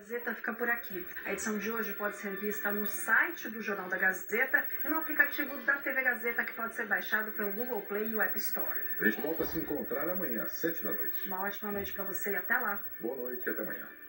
Gazeta fica por aqui. A edição de hoje pode ser vista no site do Jornal da Gazeta e no aplicativo da TV Gazeta, que pode ser baixado pelo Google Play e o App Store. A gente volta a se encontrar amanhã, às 7 da noite. Uma ótima noite para você e até lá. Boa noite e até amanhã.